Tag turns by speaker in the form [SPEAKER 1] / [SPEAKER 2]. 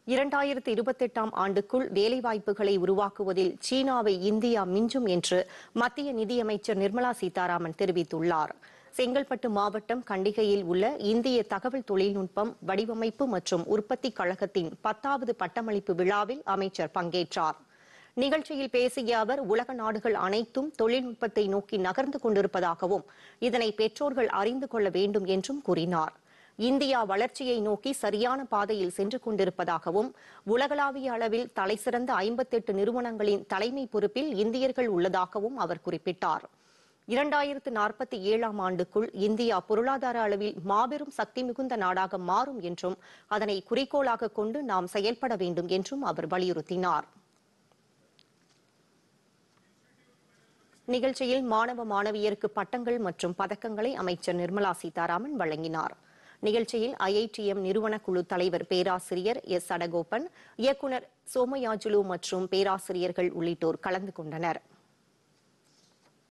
[SPEAKER 1] 2028ஆம் ஆண்டுக்குள் வேலைவாய்ப்புகளை உருவாக்குவதில் சீனாவை இந்தியா மிஞ்சும் என்று மத்திய நிதியமைச்சர் நிர்மலா சீதாராமன் தெரிவித்துள்ளார். செங்கல்பட்டு மாவட்டம் கண்டிகையில் உள்ள இந்திய தகவல் தொழில்நுட்பம் வடிவமைப்பு மற்றும் உற்பத்தி கழகத்தின் 10வது பட்டமளிப்பு விழாவில் அமைச்சர் பங்கேற்றார். நிகழ்ச்சியில் பேசிய அவர், உலக நாடுகள் அனைத்தும் தொழில்நுட்பத்தை நோக்கி நகர்ந்து கொண்டிருப்பதாகவும் இதனை பெற்றோர்கள் அறிந்து கொள்ள வேண்டும் என்றும் கூறினார். இந்தியா வளர்ச்சியை நோக்கி சரியான பாதையில் சென்று கொண்டிருப்பதாகவும், உலகளாவிய அளவில் தலைசிறந்த 58 நிறுவனங்களின் தலைமை பொறுப்பில் இந்தியர்கள் உள்ளதாகவும் அவர் குறிப்பிட்டார். 2047ஆம் ஆண்டுக்குள் இந்தியா பொருளாதார அளவில் மாபெரும் சக்தி மிகுந்த நாடாக மாறும் என்றும் அதனை குறிக்கோளாக கொண்டு நாம் செயல்பட வேண்டும் என்றும் அவர் வலியுறுத்தினார். நிகழ்ச்சியில் மாணவ மாணவியருக்கு பட்டங்கள் மற்றும் பதக்கங்களை அமைச்சர் நிர்மலா சீதாராமன் வழங்கினார். நிகழ்ச்சியில் IITM நிறுவன குழு தலைவர் பேராசிரியர் S. அடகோபன், இயக்குநர் சோமயாஜுலு மற்றும் பேராசிரியர்கள் உள்ளிட்டோர் கலந்து கொண்டனர்.